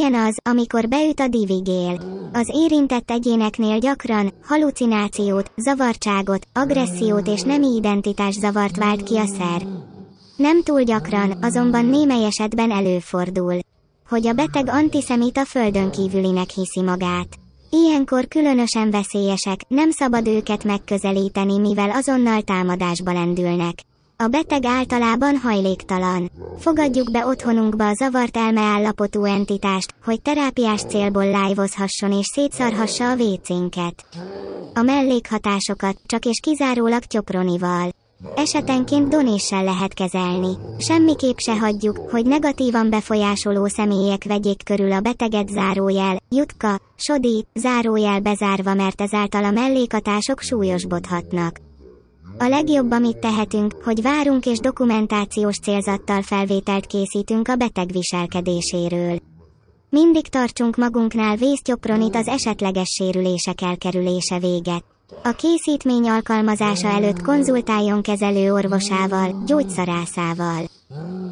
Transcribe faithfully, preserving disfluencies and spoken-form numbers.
Milyen az, amikor beüt a divigél? Az érintett egyéneknél gyakran halucinációt, zavartságot, agressziót és nemi identitászavart vált ki a szer. Nem túl gyakran, azonban némely esetben előfordul, hogy a beteg antiszemita földönkívülinek hiszi magát. Ilyenkor különösen veszélyesek, nem szabad őket megközelíteni, mivel azonnal támadásba lendülnek. A beteg általában hajléktalan. Fogadjuk be otthonunkba a zavart elmeállapotú entitást, hogy terápiás célból live-ozhasson és szétszarhassa a vécénket. A mellékhatásokat csak és kizárólag csopronival. Esetenként donéssel lehet kezelni. Semmiképp se hagyjuk, hogy negatívan befolyásoló személyek vegyék körül a beteget zárójel, jutka, sodi, zárójel bezárva, mert ezáltal a mellékhatások súlyosbodhatnak. A legjobb, amit tehetünk, hogy várunk és dokumentációs célzattal felvételt készítünk a beteg viselkedéséről. Mindig tartsunk magunknál vésztyopronit az esetleges sérülések elkerülése véget. A készítmény alkalmazása előtt konzultáljon kezelő orvosával, gyógyszerászával.